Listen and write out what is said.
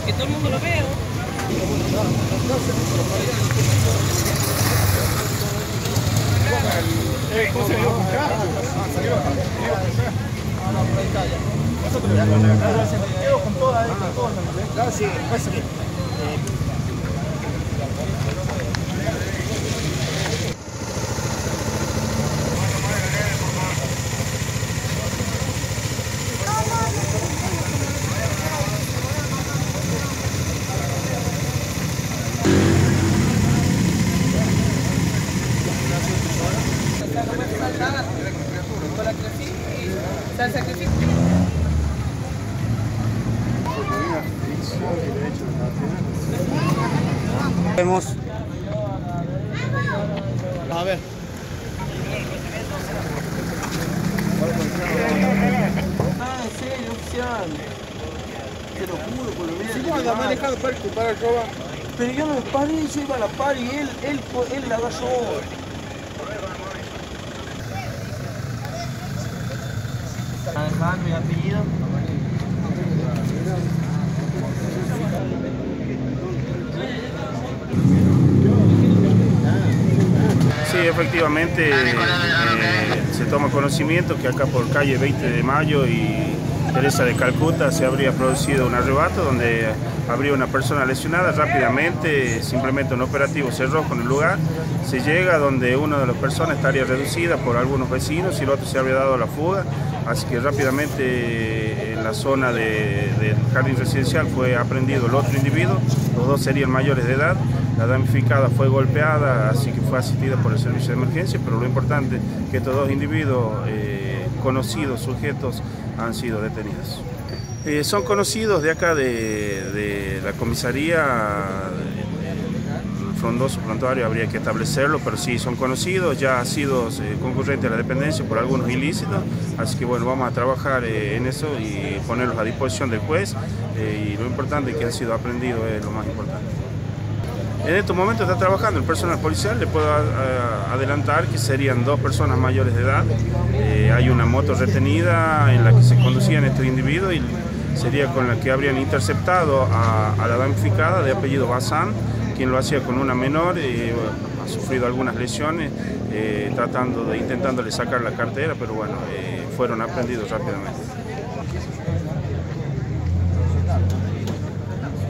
Que todo el mundo lo vea, ¿no? ¿Cómo se dio con carro? Con todas, sí, pues sí. Vemos. A ver. Ah, en serio, oficial. Te lo juro, por lo menos. Si vos andas manejando para el roba. Pero yo no me paré, yo iba a la par y él la agarró. Alejandro y apellido. Sí, efectivamente se toma conocimiento que acá por calle 20 de Mayo y Teresa de Calcuta se habría producido un arrebato donde habría una persona lesionada. Rápidamente, simplemente un operativo se arroja en el lugar, se llega donde una de las personas estaría reducida por algunos vecinos y el otro se habría dado la fuga, así que rápidamente en la zona del jardín residencial fue aprehendido el otro individuo, los dos serían mayores de edad. La damnificada fue golpeada, así que fue asistida por el servicio de emergencia, pero lo importante es que estos dos individuos conocidos, sujetos, han sido detenidos. Son conocidos de acá de la comisaría, el frondoso prontuario habría que establecerlo, pero sí son conocidos, ya ha sido concurrente a la dependencia por algunos ilícitos, así que bueno, vamos a trabajar en eso y ponerlos a disposición del juez, y lo importante es que han sido aprehendidos es lo más importante. En estos momentos está trabajando el personal policial, le puedo adelantar que serían dos personas mayores de edad. Hay una moto retenida en la que se conducían estos individuos y sería con la que habrían interceptado a la damnificada de apellido Bazán, quien lo hacía con una menor, ha sufrido algunas lesiones, intentándole sacar la cartera, pero bueno, fueron aprehendidos rápidamente.